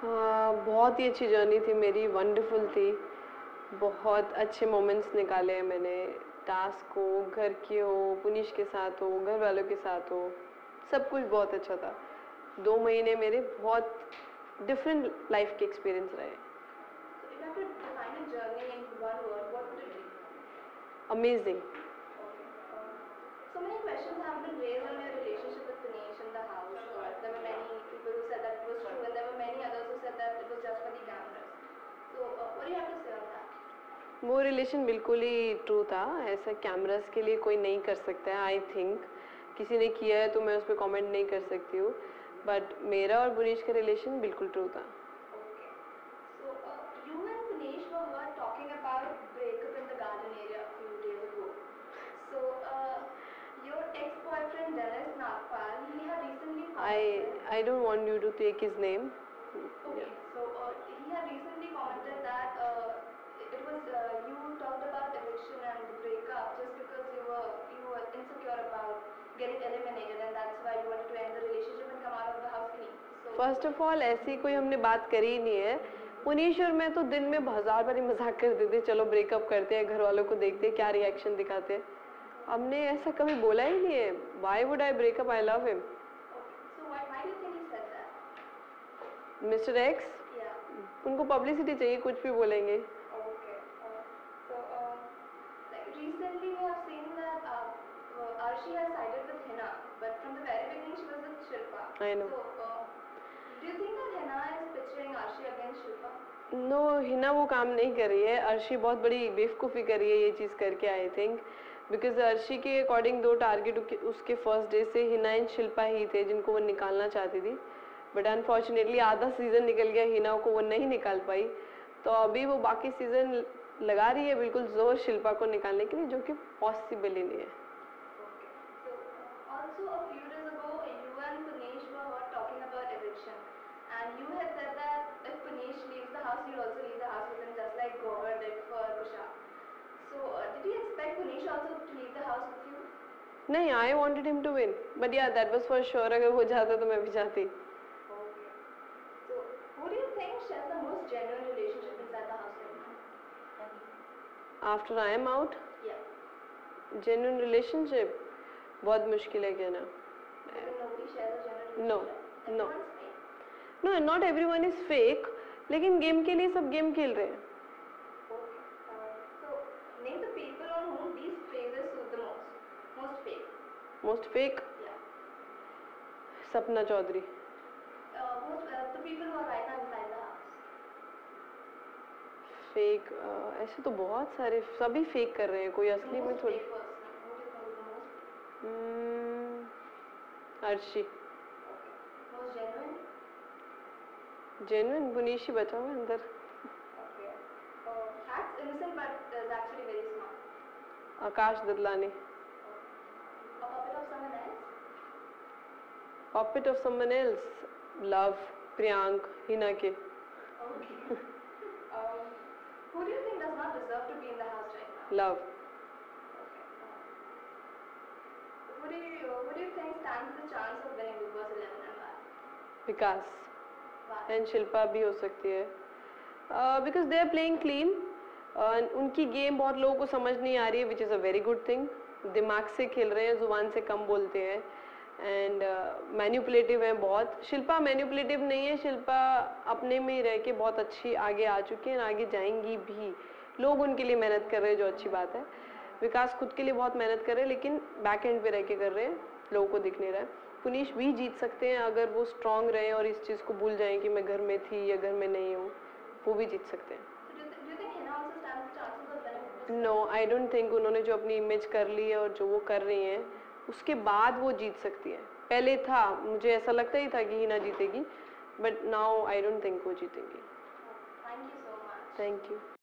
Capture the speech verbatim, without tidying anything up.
हाँ, बहुत ही अच्छी जर्नी थी मेरी, वंडरफुल थी। बहुत अच्छे मोमेंट्स निकाले हैं मैंने। टास्क हो, घर के हो, पुनीश के साथ हो, घर वालों के साथ हो, सब कुछ बहुत अच्छा था। दो महीने मेरे बहुत डिफरेंट लाइफ के एक्सपीरियंस रहे। Amazing. So many questions have been raised on your relationship with Dinesh in the house. Or there were many people who said that it was true, and there were many others who said that it was just for the cameras. So uh, what do you have to say on that? वो relation बिल्कुल ही true था। ऐसा cameras के लिए कोई नहीं कर सकता है। आई थिंक किसी ने किया है तो मैं उस पर कॉमेंट नहीं कर सकती हूँ, बट मेरा और बुनीश का रिलेशन बिल्कुल ट्रू था। Okay. So uh, you and Dinesh were heard talking about breakup in the garden area a few days ago. So uh, your ex-boyfriend Dennis Nagpal, he had recently I commented. I don't want you to take his name. Okay. Yeah. So uh, he had recently commented that uh, it was uh, you talked about eviction and the breakup just because you were you were insecure about getting eliminated, and that's why you wanted to end the relationship and come out of the house clean. So first of all ऐसी कोई हमने बात करी ही नहीं है। पुनीश और मैं तो दिन में हजार बार मजाक करते थे, चलो ब्रेकअप करते हैं, घर वालों को देखते हैं क्या रिएक्शन दिखाते हैं। हमने ऐसा कभी बोला ही नहीं है। Why would I break up, I love him. so why why do you think he said that? Mister X, Yeah. उनको पब्लिसिटी चाहिए, कुछ भी बोलेंगे। Okay. Uh, so uh, like recently we have seen that uh, uh, Arshi has sided with Hina, but from the very beginning she was with Shilpa. I know. So uh, do you think that Hina is picturing Arshi against Shilpa? No, Hina वो काम नहीं कर रही है। अर्शी बहुत बड़ी बेवकूफ़ी कर रही है ये चीज़ करके, आई थिंक, बिकॉज अर्शी के अकॉर्डिंग दो टारगेट उसके फर्स्ट डे से हिना एंड शिल्पा ही थे जिनको वो निकालना चाहती थी, बट अनफॉर्चुनेटली आधा सीज़न निकल गया, हिना को वो नहीं निकाल पाई। तो अभी वो बाकी सीज़न लगा रही है बिल्कुल जोर शिल्पा को निकालने के लिए, जो कि पॉसिबल ही नहीं है। Okay. So uh, also a few days ago you and Punesh were heard talking about eviction, and you had said that if Punesh leaves the house, you'll also leave the house with him, just like Gauhar did for Kusha. So uh, did you expect Punesh also to leave the house with you? नहीं, I wanted him to win, but yeah that was for sure, अगर वो जाता तो मैं भी जाती। Okay. So who do you think shares the most genuine relationship inside the house right now? After I am out, Yeah. Genuine relationship बहुत मुश्किल है कहना। You think nobody shares a genuine No, relationship? no. Everyone's fake. No, not everyone is fake, लेकिन game के लिए सब game खेल रहे हैं। Okay. Uh, so name the people on whom these phrases suit the most. Most fake. Most fake, Yeah. Sapna Chaudhary. Uh, most uh, the people who are right now inside the house. Fake ऐसे तो बहुत सारे, सभी fake कर रहे हैं, कोई The असली में most थोड़ी। fake person. Who do you think is the most fake? Hmm, Arshi. Okay. Most genuine. Genuine Puneesh ही बचा हुआ है अंदर। Okay. Uh, acts innocent but is actually very smart. Akash Dadlani. A puppet of someone else. Puppet of someone else, Luv, Priyank, Hina के। Okay. um, who do you think does not deserve to be in the house right now? Luv. Okay. Who do you who do you think stands the chance of winning Big Boss eleven and why? Vikas Why? And Shilpa भी हो सकती है, because they are playing clean. उनकी game बहुत लोगों को समझ नहीं आ रही है, which is a very good thing. दिमाग से खेल रहे हैं, जुबान से कम बोलते हैं, एंड मैन्युपुलेटिव है बहुत। शिल्पा मैन्युपुलेटिव नहीं है, शिल्पा अपने में ही रह के बहुत अच्छी आगे आ चुकी है, आगे जाएंगी भी। लोग उनके लिए मेहनत कर रहे हैं, जो अच्छी बात है। विकास खुद के लिए बहुत मेहनत कर रहे हैं, लेकिन बैक एंड पे रह के कर रहे हैं, लोगों को दिख नहीं रहा है। पुनीश भी जीत सकते हैं अगर वो स्ट्रांग रहे और इस चीज़ को भूल जाएं कि मैं घर में थी या घर में नहीं हूँ, वो भी जीत सकते हैं। So do you, th- do you think Hina also stands the chances of winning Big Boss? No, I don't think. उन्होंने जो अपनी इमेज कर ली है और जो वो कर रही हैं, उसके बाद वो जीत सकती है। पहले था, मुझे ऐसा लगता ही था कि हिना जीतेगी, but now I don't think वो जीतेंगी। Thank you so much. Thank you.